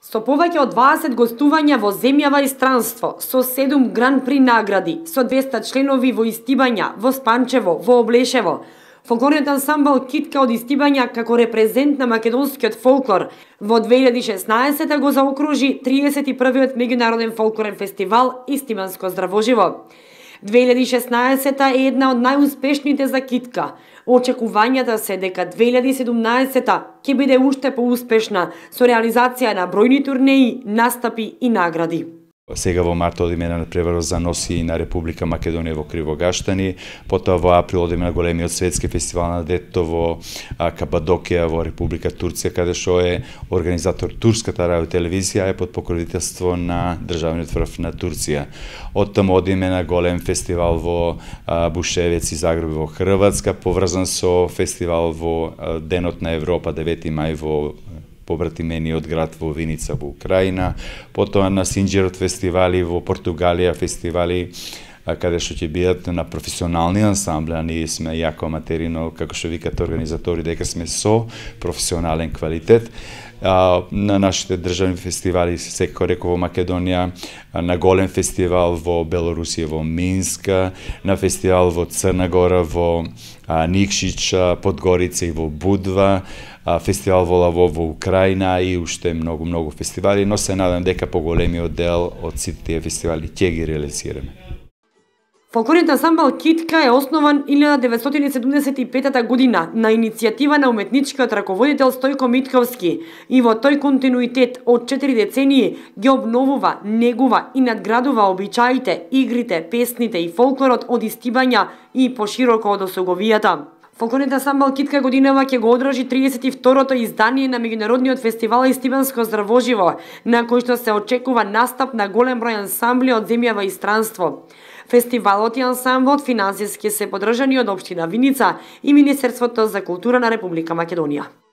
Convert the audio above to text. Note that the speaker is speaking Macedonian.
Со повеќе од 20 гостувања во земјава и странство, со 7 Гран При награди, со 200 членови во Истибања, во Спанчево, во Облешево, фолклорниот ансамбл Китка од Истибања како репрезент на македонскиот фолклор во 2016 го заокружи 31-тиот меѓународен фолклорен фестивал Истибанско здравоживо. 2016 е една од најуспешните за Китка. Очекувањата се дека 2017 ќе биде уште поуспешна со реализација на бројни турнеи, настапи и награди. Сега во март одиме на превоз за носи на Република Македонија во Кривогаштани, потоа во април одиме на големиот светски фестивал на детето во Кападокија во Република Турција, каде што е организатор турската радиотелевизија, е под покровителство на државниот врв на Турција. Оттаму одиме на голем фестивал во Бушевец и Загреб во Хрватска, поврзан со фестивал во Денот на Европа 9 мај во побратимениот град во Виница во Украина, потоа на Синџерот фестивали во Португалија, фестивали каде што ќе бидат на професионални ансамбли, а ние сме јако аматерино, како што викат организатори, дека сме со професионален квалитет. На нашите државни фестивали, секако реков, во Македонија, на голем фестивал во Белорусија, во Минск, на фестивал во Црна Гора, во Никшич, Подгорица и во Будва, фестивал во Лавов во Украина и уште многу фестивали, но се надам дека поголемиот дел од сите тие фестивали ќе ги реализираме. Фолклорниот ансамбл Китка е основан 1975 година на иницијатива на уметничкиот раководител Стојко Митковски и во тој континуитет од 4 децении ги обновува, негува и надградува обичаите, игрите, песните и фолклорот од Истибања и пошироко од осоговијата. Фолклорниот ансамбл Китка годинава ќе го одржи 32-то издание на меѓународниот фестивал Истибанско здравоживо, на кој што се очекува настап на голем број ансамбли од земјава и странство. Фестивалот и ансамблот финансиски се поддржани од општина Виница и Министерството за култура на Република Македонија.